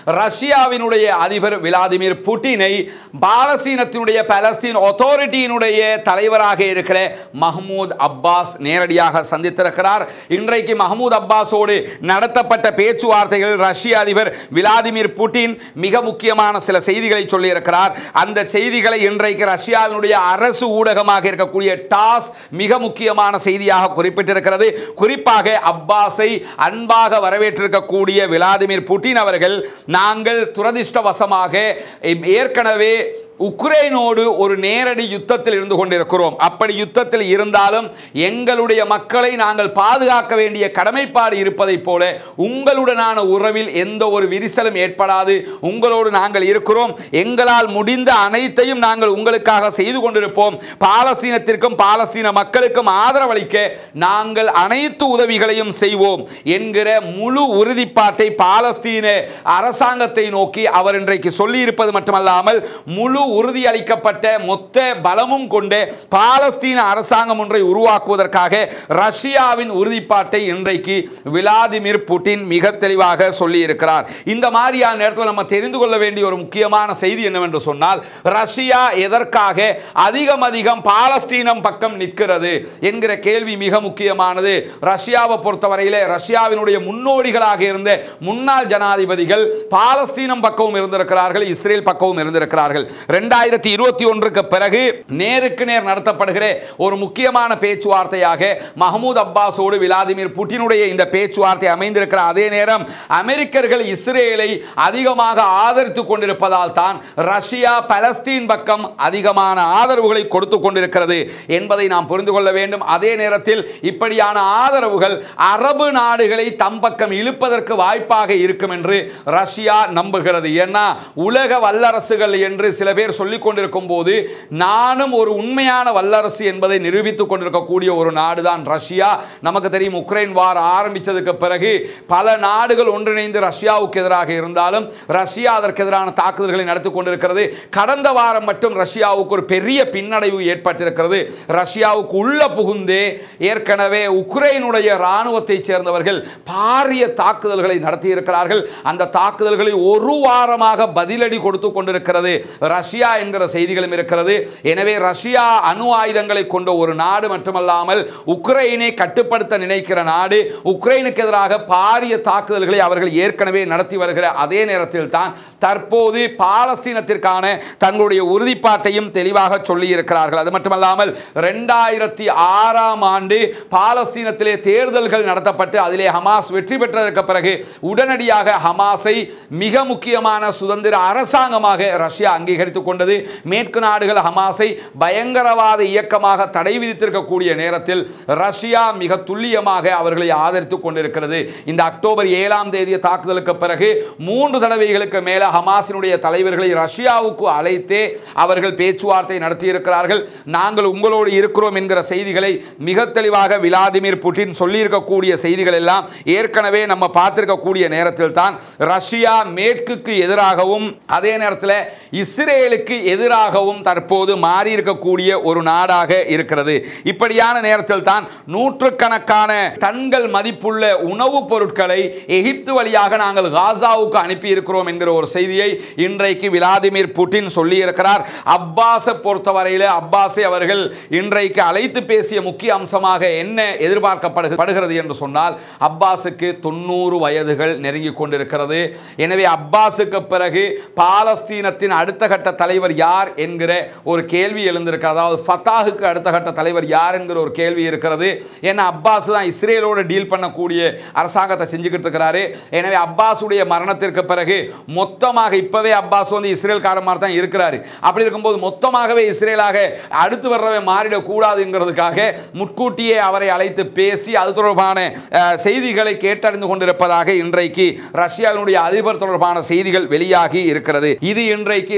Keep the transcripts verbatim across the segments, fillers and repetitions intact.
ரஷ்யாவினுடைய அதிபர் விளாடிமிர் புட்டினை பாலஸ்தீனத்தினுடைய பாலஸ்தீன் அத்தாரிட்டியினுடைய தலைவராக இருக்கிற மஹ்மூத் அப்பாஸ் நேரடியாக சந்தித்திருக்கிறார். இன்றைக்கு மஹ்மூத் அப்பாஸோடு நடத்தப்பட்ட பேச்சுவார்த்தைகள் ரஷ்ய அதிபர் விளாடிமிர் புட்டின் மிக முக்கியமான சில செய்திகளை சொல்லியிருக்கிறார். அந்த செய்திகளை இன்றைக்கு ரஷ்யாவினுடைய அரசு ஊடகமாக இருக்கக்கூடிய டாஸ் மிக முக்கியமான செய்தியாக குறிப்பிட்டிருக்கிறது. குறிப்பாக அப்பாஸை அன்பாக வரவேற்றிருக்கக்கூடிய விளாடிமிர் புட்டின் அவர்கள், நாங்கள் துரதிர்ஷ்டவசமாக ஏற்கனவே உக்ரைனோடு ஒரு நேரடி யுத்தத்தில் இருந்து கொண்டிருக்கிறோம். அப்படி யுத்தத்தில் இருந்தாலும் எங்களுடைய மக்களை நாங்கள் பாதுகாக்க வேண்டிய கடமைப்பாடு இருப்பதைப் போல உங்களுடனான உறவில் எந்த ஒரு விரிசலும் ஏற்படாது. உங்களோடு நாங்கள் இருக்கிறோம். எங்களால் முடிந்த அனைத்தையும் நாங்கள் உங்களுக்காக செய்து கொண்டிருப்போம். பாலஸ்தீனத்திற்கும் பாலஸ்தீன மக்களுக்கும் ஆதரவளிக்க நாங்கள் அனைத்து உதவிகளையும் செய்வோம் என்கிற முழு உறுதிப்பாட்டை பாலஸ்தீன அரசாங்கத்தை நோக்கி அவர் இன்றைக்கு சொல்லியிருப்பது மட்டுமல்லாமல் முழு உறுதி அளிக்கப்பட்ட மொத்த பலமும் கொண்ட பாலஸ்தீன அரசாங்கம் ஒன்றை உருவாக்குவதற்காக ரஷ்யாவின் உறுதிப்பாட்டை இன்றைக்கு விளாடிமிர் புட்டின் மிக தெளிவாக சொல்லி இருக்கிறார். இந்த மாதிரியான நேரத்தில் நம்ம தெரிந்து கொள்ள வேண்டிய ஒரு முக்கியமான செய்தி என்னவென்று சொன்னால், ரஷ்யா எதற்காக அதிகம் அதிகம் பாலஸ்தீனம் பக்கம் நிற்கிறது என்கிற கேள்வி மிக முக்கியமானது. ரஷ்யாவை பொறுத்தவரையிலே ரஷ்யாவினுடைய முன்னோடிகளாக இருந்த முன்னாள் ஜனாதிபதிகள் பாலஸ்தீனம் பக்கமும் இருந்திருக்கிறார்கள், இஸ்ரேல் பக்கமும் இருந்திருக்கிறார்கள். இரண்டாயிரத்தி இருபத்தி ஒன்றுக்கு பிறகு நேருக்கு நேர் நடத்தப்படுகிற ஒரு முக்கியமான பேச்சுவார்த்தையாக மஹ்மூத் அப்பாஸோடு விளாடிமிர் புட்டினுடைய இந்த பேச்சுவார்த்தை அமைந்திருக்கிற அதே நேரம் அமெரிக்கர்கள் இஸ்ரேலை அதிகமாக ஆதரித்துக் கொண்டிருப்பதால் தான் ரஷ்யா பலஸ்தீன் பக்கம் அதிகமான ஆதரவுகளை கொடுத்து கொண்டிருக்கிறது என்பதை நாம் புரிந்து கொள்ள வேண்டும். அதே நேரத்தில் இப்படியான ஆதரவுகள் அரபு நாடுகளை தம் பக்கம் இழுப்பதற்கு வாய்ப்பாக இருக்கும் என்று ரஷ்யா நம்புகிறது. ஏன்னா உலக வல்லரசுகள் என்று சில பேர் சொல்லிக் கொண்டிருக்கும் போது நானும் ஒரு உண்மையான வல்லரசு என்பதை நிரூபித்துக் கொண்டிருக்கக்கூடிய ஒரு நாடுதான் ரஷ்யா. நமக்கு தெரியும், உக்ரைன் வார் ஆரம்பித்ததுக்கு பிறகு பல நாடுகள் ஒன்றிணைந்து ரஷ்யாவுக்கு எதிராக இருந்தாலும் ரஷ்யா அதற்கு எதிரான தாக்குதல்களை நடத்தி கொண்டிருக்கிறது. கடந்த வாரம் மட்டும் ரஷ்யாவுக்கு ஒரு பெரிய பின்னடைவு ஏற்பட்டிருக்கிறது. ரஷ்யாவுக்கு உள்ள புகுந்தே ஏற்கனவே உக்ரைனுடைய இராணுவத்தை சேர்ந்தவர்கள் பாரிய தாக்குதல்களை நடத்தியிருக்கிறார்கள். அந்த தாக்குதல்களை ஒரு வாரமாக பதிலடி கொடுத்து கொண்டிருக்கிறது ரஷ்யா என்கிற செய்திகளும் இருக்கிறது. எனவே ரஷ்யா அணு ஆயுதங்களை கொண்ட ஒரு நாடு மட்டுமல்லாமல் உக்ரைனை கட்டுப்படுத்த நினைக்கிற நாடு. உக்ரைனுக்கு எதிராக பாரிய தாக்குதல்களை அவர்கள் ஏற்கனவே நடத்தி வருகிற அதே நேரத்தில் தான் தற்போது பாலஸ்தீனத்திற்கான தங்களுடைய உறுதிப்பாட்டையும் தெளிவாக சொல்லி இருக்கிறார்கள். அது மட்டுமல்லாமல் இரண்டாயிரத்தி ஆறாம் ஆண்டு பாலஸ்தீனத்திலே தேர்தல்கள் நடத்தப்பட்டு அதிலே ஹமாஸ் வெற்றி பெற்றதற்கு பிறகு உடனடியாக ஹமாஸை மிக முக்கியமான சுதந்திர அரசாங்கமாக ரஷ்யா அங்கீகரித்துக் கொண்டது. மேற்கு நாடுகள் ஹமாஸை பயங்கரவாத இயக்கமாக தடை விதித்திருக்கக்கூடிய நேரத்தில் ரஷ்யா மிக துல்லியமாக அவர்களை ஆதரித்துக் கொண்டிருக்கிறது. இந்த அக்டோபர் ஏழாம் தேதி தாக்குதலுக்கு பிறகு மூன்று தடவைகளுக்கு மேல ஹமாஸினுடைய தலைவர்களை ரஷ்யாவுக்கு அழைத்தே அவர்கள் பேச்சுவார்த்தை நடத்தியிருக்கிறார்கள். நாங்கள் உங்களோடு இருக்கிறோம் என்கிற செய்திகளை மிக தெளிவாக விளாடிமிர் புட்டின் சொல்லியிருக்கக்கூடிய செய்திகள் எல்லாம் ஏற்கனவே நம்ம பார்த்திருக்கக்கூடிய நேரத்தில் தான் ரஷ்யா மேற்குக்கு எதிராகவும் அதே நேரத்தில் இஸ்ரேலுக்கு எதிராகவும் தற்போது மாறி இருக்கக்கூடிய ஒரு நாடாக இருக்கிறது. இப்படியான நேரத்தில் தான் நூற்றுக்கணக்கான டன்கள் மதிப்புள்ள உணவுப் பொருட்களை எகிப்து வழியாக நாங்கள் காசாவுக்கு அனுப்பி இருக்கிறோம் என்கிற ஒரு செய்தியை இன்றைக்கு விளாடிமிர் புட்டின் சொல்லி இருக்கிறார். அப்பாஸை பொறுத்தவரையில் அப்பாஸை அவர்கள் இன்றைக்கு அழைத்து பேசிய முக்கிய அம்சமாக என்ன எதிர்பார்க்கப்படுகிறது என்று சொன்னால், அப்பாஸுக்கு தொண்ணூறு வயதுகள் நெருங்கி கொண்டிருக்கிறது. எனவே அப்பாஸுக்கு பிறகு பாலஸ்தீனத்தின் அடுத்த கட்ட தலைவர் யார் என்கிற ஒரு கேள்வி எழுந்திருக்கிறது. அதாவது ஃபத்தாஹுக்கு அடுத்த கட்ட தலைவர் யார் என்கிற ஒரு கேள்வி இருக்கிறது. ஏன்னா அப்பாஸ் தான் இஸ்ரேலோடு டீல் பண்ணக்கூடிய அரசாங்கத்தை செஞ்சுக்கிட்டு இருக்கிறாரு. எனவே அப்பாஸுடைய மரணத்திற்கு பிறகு மொத்தமாக இப்பவே அப்பாஸ் வந்து இஸ்ரேல்காரன் மாதிரி தான் இருக்கிறாரு. அப்படி இருக்கும்போது மொத்தமாகவே இஸ்ரேலாக அடுத்து வர்றவை மாறிடக்கூடாதுங்கிறதுக்காக முன்கூட்டியே அவரை அழைத்து பேசி அது தொடர்பான செய்திகளை கேட்டறிந்து கொண்டிருப்பதாக இன்றைக்கு ரஷ்யாவினுடைய அதிபர் தொடர்பான செய்திகள் வெளியாகி இருக்கிறது. இது இன்றைக்கு ரஷ்யா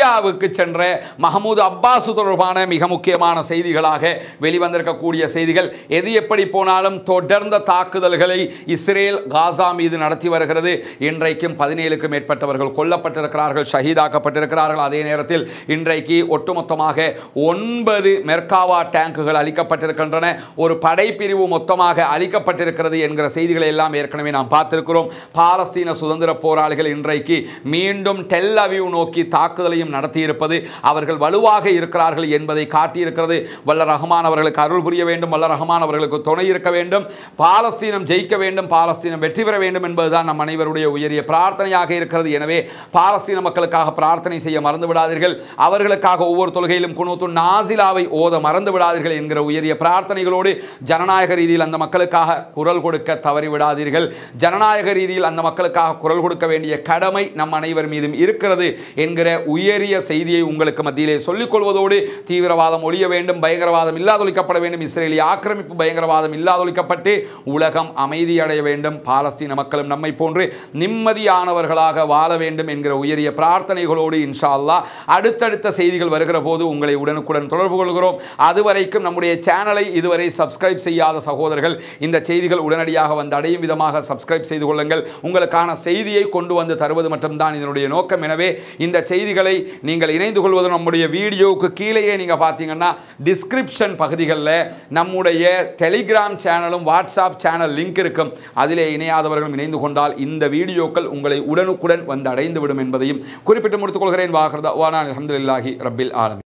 சிரியாவுக்கு சென்ற மஹமூத் அப்பாஸ் தொடர்பான மிக முக்கியமான செய்திகளாக வெளிவந்திருக்கக்கூடிய செய்திகள். எது எப்படி போனாலும் தொடர்ந்த தாக்குதல்களை இஸ்ரேல் காசா மீது நடத்தி வருகிறது. இன்றைக்கும் பதினேழுக்கும் மேற்பட்டவர்கள் கொல்லப்பட்டிருக்கிறார்கள், ஷஹீதாக்கப்பட்டிருக்கிறார்கள். அதே நேரத்தில் இன்றைக்கு ஒட்டுமொத்தமாக ஒன்பது மெர்காவா டேங்குகள் அளிக்கப்பட்டிருக்கின்றன. ஒரு படைப்பிரிவு மொத்தமாக அளிக்கப்பட்டிருக்கிறது என்கிற செய்திகளை எல்லாம் ஏற்கனவே நாம் பார்த்திருக்கிறோம். பாலஸ்தீன சுதந்திர போராளிகள் இன்றைக்கு மீண்டும் டெல் அவீவ் நோக்கி தாக்குதலையும் நடத்தியிருப்பது அவர்கள் வலுவாக இருக்கிறார்கள் என்பதை காட்டியிருக்கிறது. வல்ல ரஹ்மான் அவர்களுக்கு அருள் புரிய வேண்டும், வல்ல ரஹ்மான் அவர்களுக்கு துணை இருக்க வேண்டும், பாலஸ்தீனம் ஜெயிக்க வேண்டும், பாலஸ்தீனம் வெற்றி பெற வேண்டும் என்பதுதான் நம் அனைவருடைய உயரிய பிரார்த்தனையாக இருக்கிறது. எனவே பாலஸ்தீன மக்களுக்காக பிரார்த்தனை செய்ய மறந்து விடாதீர்கள். அவர்களுக்காக ஒவ்வொரு தொழுகையிலும் குனூத்து நாசிலாவை ஓத மறந்து விடாதீர்கள் என்கிற உயரிய பிரார்த்தனைகளோடு ஜனநாயக ரீதியில் அந்த மக்களுக்காக குரல் கொடுக்க தவறிவிடாதீர்கள். ஜனநாயக ரீதியில் அந்த மக்களுக்காக குரல் கொடுக்க வேண்டிய கடமை நம் அனைவர் மீதும் இருக்கிறது என்கிற உயரிய செய்தியை உங்களுக்கு மத்தியிலே சொல்லிக் கொள்வதோடு தீவிரவாதம் ஒழிய வேண்டும், பயங்கரவாதம் இல்லாதொழிக்கப்பட வேண்டும், இஸ்ரேலிய ஆக்கிரமிப்பு பயங்கரவாதம் இல்லாதொழிக்கப்பட்டு உலகம் அமைதி அடைய வேண்டும், பாலஸ்தீன மக்களும் நம்மை போன்று நிம்மதியானவர்களாக வாழ வேண்டும் என்கிற உயரிய பிரார்த்தனைகளோடு இன்ஷா அல்லாஹ் அடுத்தடுத்த செய்திகள் வருகிற போது உங்களை உடனுக்குடன் தொடர்பு கொள்கிறோம். அதுவரைக்கும் நம்முடைய சேனலை இதுவரை சப்ஸ்கிரைப் செய்யாத சகோதரர்கள் இந்த செய்திகள் உடனடியாக வந்து அடையும் விதமாக சப்ஸ்கிரைப் செய்து கொள்ளுங்கள். உங்களுக்கான செய்தியை கொண்டு வந்து தருவது மட்டும்தான் இதனுடைய நோக்கம். எனவே இந்த செய்திகளை நீங்கள் இணைந்து கொள்வது நம்முடைய வீடியோவுக்கு கீழேயே நீங்கள் பார்த்தீங்கன்னா டிஸ்கிரிப்ஷன் பகுதிகளில் நம்முடைய டெலிகிராம் சேனலும் வாட்ஸ்அப் சேனல் லிங்க் இருக்கும். அதிலே இணையாதவர்களும் இணைந்து கொண்டால் இந்த வீடியோக்கள் உங்களை உடனுக்குடன் வந்து அடைந்துவிடும் என்பதையும் குறிப்பிட்டு முடித்துக் கொள்கிறேன். வாஹிர் தஅவானா அல்ஹம்துலில்லாஹி ரப்பில் ஆலமீன்.